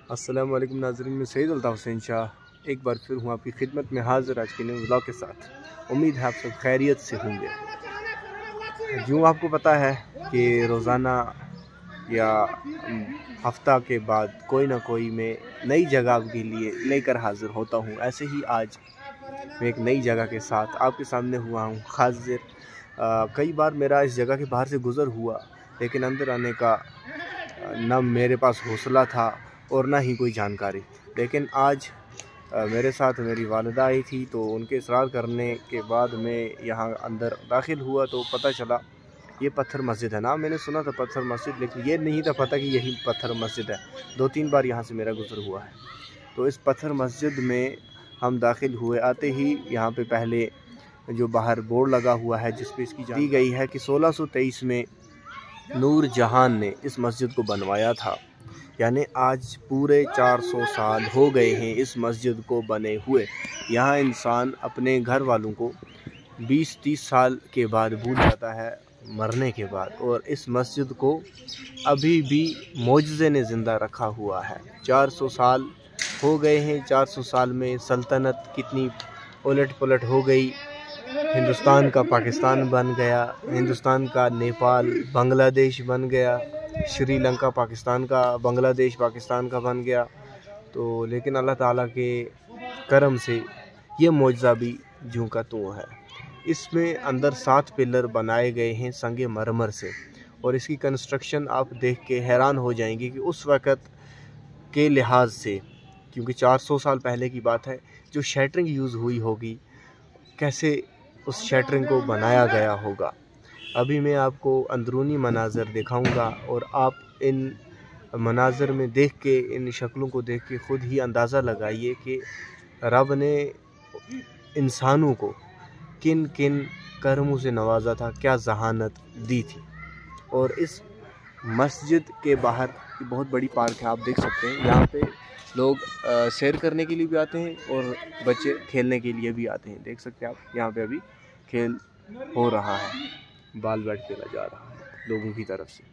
अस्सलाम वालेकुम नाज़रीन, मैं सैयद अल्ताफ़ हुसैन शाह एक बार फिर हूँ आपकी खिदमत में हाज़िर आज के नए व्लॉग के साथ। उम्मीद है आप सब खैरियत से होंगे। यूँ आपको पता है कि रोज़ाना या हफ्ता के बाद कोई ना कोई मैं नई जगह के लिए लेकर हाज़िर होता हूँ। ऐसे ही आज मैं एक नई जगह के साथ आपके सामने हुआ हूँ हाज़िर। कई बार मेरा इस जगह के बाहर से गुज़र हुआ, लेकिन अंदर आने का न मेरे पास हौसला था और ना ही कोई जानकारी। लेकिन आज मेरे साथ मेरी वालिदा आई थी, तो उनके इसरार करने के बाद मैं यहाँ अंदर दाखिल हुआ तो पता चला ये पत्थर मस्जिद है। नाम मैंने सुना था पत्थर मस्जिद, लेकिन ये नहीं था पता कि यही पत्थर मस्जिद है। 2-3 बार यहाँ से मेरा गुज़र हुआ है। तो इस पत्थर मस्जिद में हम दाखिल हुए। आते ही यहाँ पे पहले जो बाहर बोर्ड लगा हुआ है जिस पे इसकी दी गई है कि 1623 में नूर जहान ने इस मस्जिद को बनवाया था। यानी आज पूरे 400 साल हो गए हैं इस मस्जिद को बने हुए। यहाँ इंसान अपने घर वालों को 20-30 साल के बाद भूल जाता है मरने के बाद, और इस मस्जिद को अभी भी मौजज़े ने ज़िंदा रखा हुआ है। 400 साल हो गए हैं। 400 साल में सल्तनत कितनी उलट पुलट हो गई। हिंदुस्तान का पाकिस्तान बन गया, हिंदुस्तान का नेपाल बांग्लादेश बन गया, श्रीलंका पाकिस्तान का, बांग्लादेश पाकिस्तान का बन गया। तो लेकिन अल्लाह ताला के करम से ये मौजज़ा भी जूं का त्यों है। इसमें अंदर 7 पिलर बनाए गए हैं संगे मरमर से, और इसकी कंस्ट्रक्शन आप देख के हैरान हो जाएंगे कि उस वक़्त के लिहाज से, क्योंकि 400 साल पहले की बात है, जो शैटरिंग यूज़ हुई होगी, कैसे उस शैटरिंग को बनाया गया होगा। अभी मैं आपको अंदरूनी मनाज़र दिखाऊंगा, और आप इन मनाज़र में देख के, इन शक्लों को देख के ख़ुद ही अंदाज़ा लगाइए कि रब ने इंसानों को किन किन कर्मों से नवाजा था, क्या जहानत दी थी। और इस मस्जिद के बाहर बहुत बड़ी पार्क है, आप देख सकते हैं। यहाँ पे लोग सैर करने के लिए भी आते हैं और बच्चे खेलने के लिए भी आते हैं। देख सकते हैं आप, यहाँ पे अभी खेल हो रहा है, बाल बैट खेला जा रहा है लोगों की तरफ से।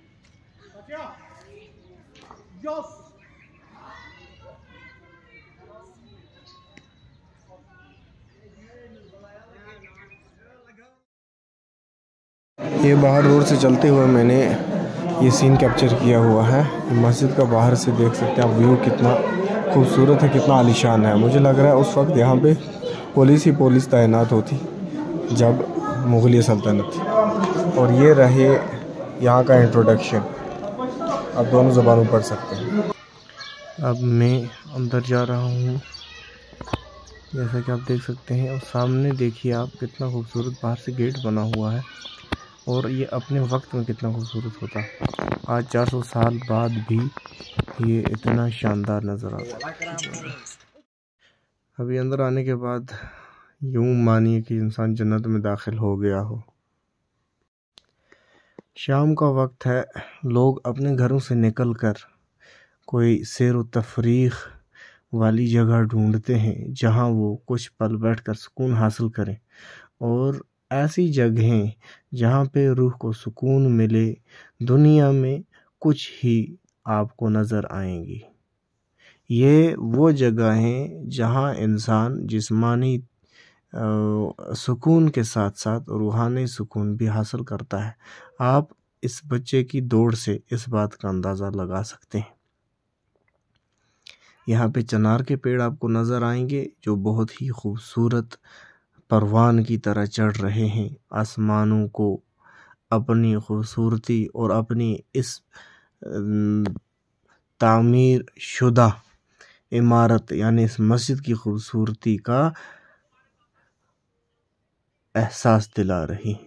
ये बाहर रोड से चलते हुए मैंने ये सीन कैप्चर किया हुआ है। मस्जिद का बाहर से देख सकते हैं आप व्यू, कितना खूबसूरत है, कितना आलीशान है। मुझे लग रहा है उस वक्त यहाँ पे पुलिस ही पुलिस तैनात होती जब मुग़लिया सल्तनत थी। और ये रहे यहाँ का इंट्रोडक्शन, आप दोनों ज़बानों पढ़ सकते हैं। अब मैं अंदर जा रहा हूँ, जैसा कि आप देख सकते हैं। और सामने देखिए आप, कितना खूबसूरत बाहर से गेट बना हुआ है, और ये अपने वक्त में कितना खूबसूरत होता है। आज 400 साल बाद भी ये इतना शानदार नज़र आता है। अभी अंदर आने के बाद यूँ मानिए कि इंसान जन्नत में दाखिल हो गया हो। शाम का वक्त है, लोग अपने घरों से निकलकर कोई सैर व तफरीह वाली जगह ढूंढते हैं जहां वो कुछ पल बैठकर सुकून हासिल करें। और ऐसी जगहें जहाँ पे रूह को सुकून मिले, दुनिया में कुछ ही आपको नज़र आएंगी। ये वो जगह हैं जहाँ इंसान जिस्मानी सुकून के साथ साथ रूहानी सुकून भी हासिल करता है। आप इस बच्चे की दौड़ से इस बात का अंदाज़ा लगा सकते हैं। यहाँ पे चिनार के पेड़ आपको नज़र आएंगे जो बहुत ही खूबसूरत परवान की तरह चढ़ रहे हैं। आसमानों को अपनी खूबसूरती और अपनी इस तामीर शुदा इमारत यानी इस मस्जिद की खूबसूरती का एहसास दिला रही।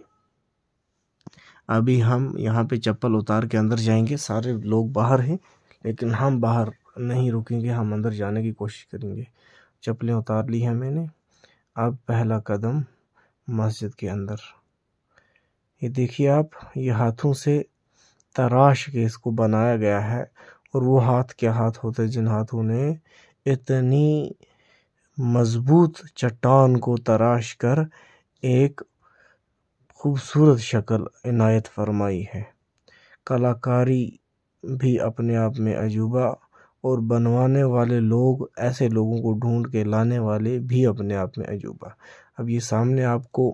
अभी हम यहाँ पे चप्पल उतार के अंदर जाएंगे। सारे लोग बाहर हैं, लेकिन हम बाहर नहीं रुकेंगे, हम अंदर जाने की कोशिश करेंगे। चप्पलें उतार ली हैं मैंने। अब पहला कदम मस्जिद के अंदर। ये देखिए आप, ये हाथों से तराश के इसको बनाया गया है। और वो हाथ क्या हाथ होते हैं जिन हाथों ने इतनी मजबूत चट्टान को तराश कर एक खूबसूरत शक्ल इनायत फरमाई है। कलाकारी भी अपने आप में अजूबा और बनवाने वाले लोग, ऐसे लोगों को ढूंढ के लाने वाले भी अपने आप में अजूबा। अब ये सामने आपको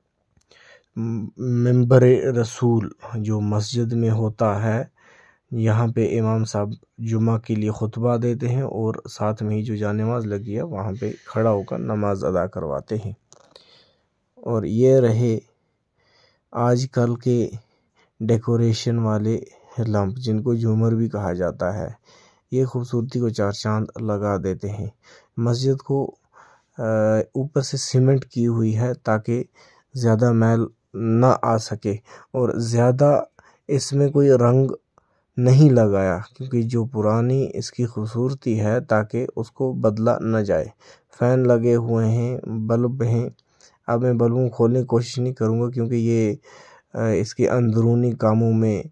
मिंबर रसूल जो मस्जिद में होता है, यहाँ पे इमाम साहब जुमा के लिए खुतबा देते हैं और साथ में ही जो जानेमाज लगी है वहाँ पे खड़ा होकर नमाज अदा करवाते हैं। और ये रहे आजकल के डेकोरेशन वाले लैंप, जिनको झूमर भी कहा जाता है। ये खूबसूरती को चार चांद लगा देते हैं। मस्जिद को ऊपर से सीमेंट की हुई है ताकि ज़्यादा मैल ना आ सके, और ज़्यादा इसमें कोई रंग नहीं लगाया, क्योंकि जो पुरानी इसकी खूबसूरती है ताकि उसको बदला न जाए। फ़ैन लगे हुए हैं, बल्ब हैं। अब मैं बल्बों खोलने की कोशिश नहीं करूँगा क्योंकि ये इसके अंदरूनी कामों में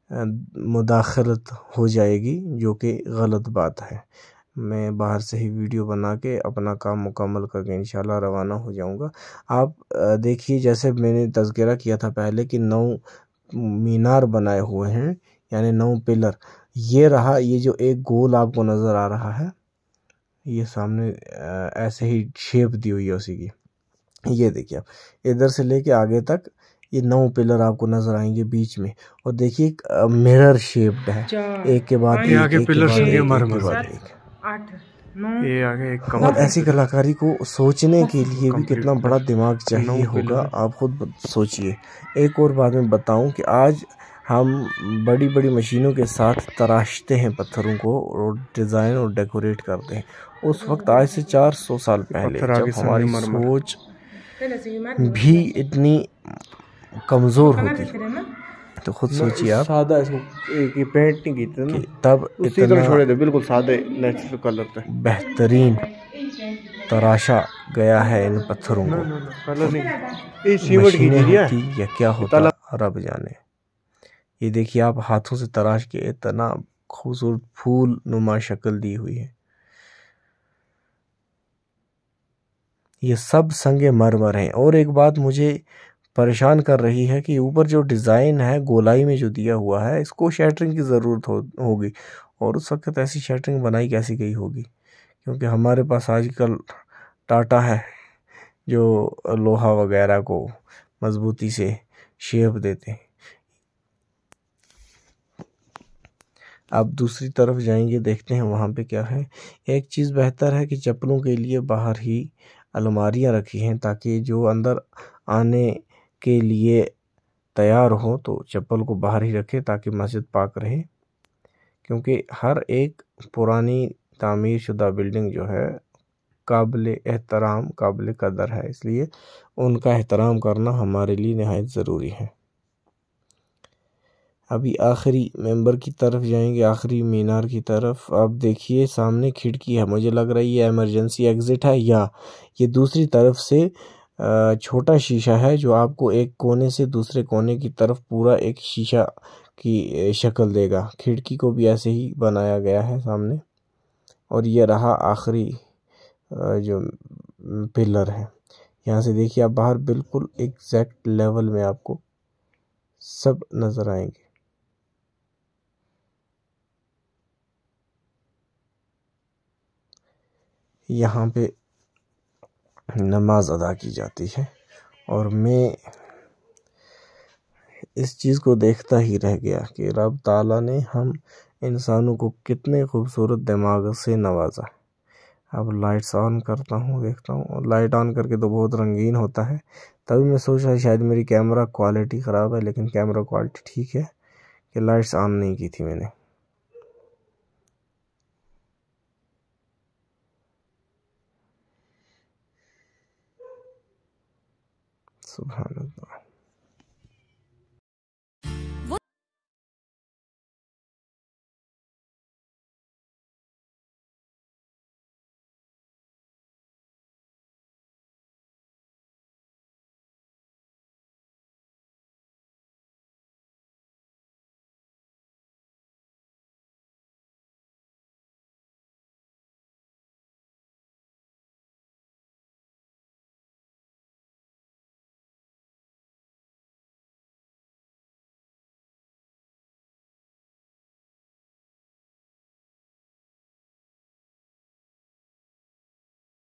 मुदाखलत हो जाएगी, जो कि गलत बात है। मैं बाहर से ही वीडियो बना के अपना काम मुकम्मल करके इंशाल्लाह रवाना हो जाऊंगा। आप देखिए, जैसे मैंने तज़किरा किया था पहले कि 9 मीनार बनाए हुए हैं, यानी 9 पिलर। ये रहा, ये जो एक गोल आपको नज़र आ रहा है, ये सामने ऐसे ही शेप दी हुई है उसी की। ये देखिए आप, इधर से लेके आगे तक ये 9 पिलर आपको नजर आएंगे बीच में। और देखिए मिरर शेप्ड है, एक के बाद एक, आगे पिलर एक, मरमर 8 ये आगे एक कम। और ऐसी कलाकारी को सोचने के लिए भी कितना बड़ा दिमाग चाहिए होगा, आप खुद सोचिए। एक और बात मैं बताऊं कि आज हम बड़ी बड़ी मशीनों के साथ तराशते हैं पत्थरों को और डिज़ाइन और डेकोरेट करते हैं। उस वक्त आज से 400 साल पहले जब हमारी सोच भी इतनी कमज़ोर होती, तो खुद सोचिए आप। सादा इसको एक पेंट नहीं की थी ना, तब उसी तरह छोड़े थे, बिल्कुल सादे नेचुरल कलर थे। बेहतरीन तराशा गया है इन पत्थरों को। कलर नहीं, ये सीमेंट की थी या क्या होता रब जाने। ये देखिए आप, हाथों से तराश के इतना खूबसूरत फूल नुमा शक्ल दी हुई है। ये सब संगे मरमर हैं। और एक बात मुझे परेशान कर रही है कि ऊपर जो डिज़ाइन है गोलाई में जो दिया हुआ है, इसको शैटरिंग की ज़रूरत होगी। और उस वक्त ऐसी शैटरिंग बनाई कैसी गई होगी, क्योंकि हमारे पास आजकल टाटा है जो लोहा वगैरह को मजबूती से शेप देते हैं। अब दूसरी तरफ जाएंगे, देखते हैं वहाँ पे क्या है। एक चीज़ बेहतर है कि चप्पलों के लिए बाहर ही अलमारियाँ रखी हैं, ताकि जो अंदर आने के लिए तैयार हो तो चप्पल को बाहर ही रखें ताकि मस्जिद पाक रहे। क्योंकि हर एक पुरानी तामीर शुदा बिल्डिंग जो है काबिल एहतराम, काबिल कदर है, इसलिए उनका एहतराम करना हमारे लिए निहायत ज़रूरी है। अभी आखिरी मेंबर की तरफ जाएंगे, आखिरी मीनार की तरफ। अब देखिए सामने खिड़की है, मुझे लग रहा है ये इमरजेंसी एग्ज़िट है, या ये दूसरी तरफ से छोटा शीशा है जो आपको एक कोने से दूसरे कोने की तरफ पूरा एक शीशा की शक्ल देगा। खिड़की को भी ऐसे ही बनाया गया है सामने। और ये रहा आखिरी जो पिलर है। यहाँ से देखिए आप बाहर बिल्कुल एग्जैक्ट लेवल में आपको सब नज़र आएंगे। यहाँ पे नमाज अदा की जाती है और मैं इस चीज़ को देखता ही रह गया कि रब ताला ने हम इंसानों को कितने खूबसूरत दिमाग से नवाजा। अब लाइट्स ऑन करता हूँ, देखता हूँ, और लाइट ऑन करके तो बहुत रंगीन होता है। तभी मैं सोच रहा शायद मेरी कैमरा क्वालिटी ख़राब है, लेकिन कैमरा क्वालिटी ठीक है कि लाइट्स ऑन नहीं की थी मैंने। सुभान अल्लाह।